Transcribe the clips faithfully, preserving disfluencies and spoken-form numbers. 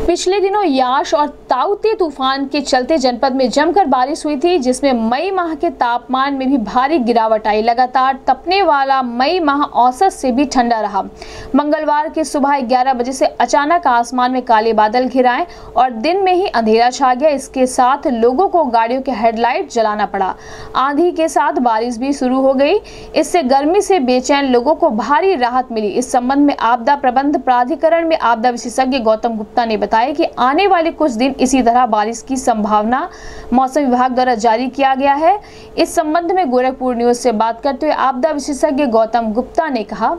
पिछले दिनों याश और ताउते तूफान के चलते जनपद में जमकर बारिश हुई थी, जिसमें मई माह के तापमान में भी भारी गिरावट आई। लगातार तपने वाला मई माह औसत से भी ठंडा रहा। मंगलवार की सुबह ग्यारह बजे से अचानक आसमान में काले बादल घिर आए और दिन में ही अंधेरा छा गया। इसके साथ लोगों को गाड़ियों के हेडलाइट जलाना पड़ा। आंधी के साथ बारिश भी शुरू हो गई। इससे गर्मी से बेचैन लोगों को भारी राहत मिली। इस संबंध में आपदा प्रबंध प्राधिकरण में आपदा विशेषज्ञ गौतम गुप्ता ने बताया कि आने वाले कुछ दिन इसी तरह बारिश की संभावना मौसम विभाग द्वारा जारी किया गया है। इस संबंध में गोरखपुर न्यूज से बात करते हुए आपदा विशेषज्ञ गौतम गुप्ता ने कहा,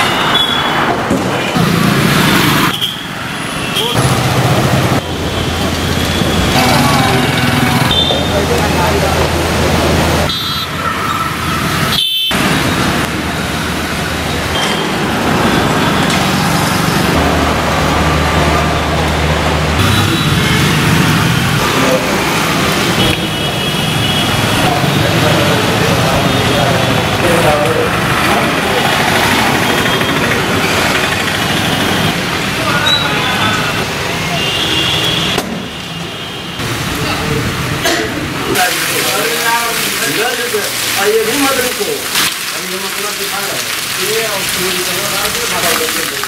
ये भी मदद को अभी हम अपना दिखा रहे हैं ये और पूरी तरह से भागा देते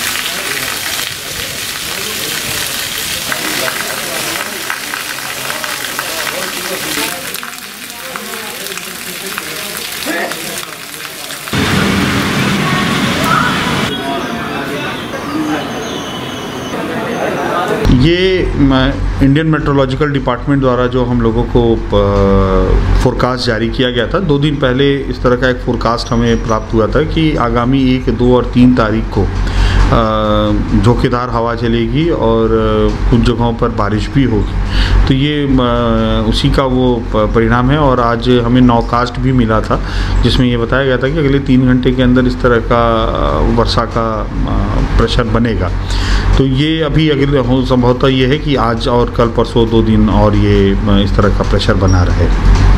ये इंडियन मेट्रोलॉजिकल डिपार्टमेंट द्वारा जो हम लोगों को फोरकास्ट जारी किया गया था, दो दिन पहले इस तरह का एक फोरकास्ट हमें प्राप्त हुआ था कि आगामी एक, दो और तीन तारीख को झोंकेदार हवा चलेगी और कुछ जगहों पर बारिश भी होगी। तो ये उसी का वो परिणाम है। और आज हमें नौकास्ट भी मिला था जिसमें ये बताया गया था कि अगले तीन घंटे के अंदर इस तरह का वर्षा का प्रेशर बनेगा। तो ये अभी अगले संभवतः ये है कि आज और कल परसों दो दिन और ये इस तरह का प्रेशर बना रहे।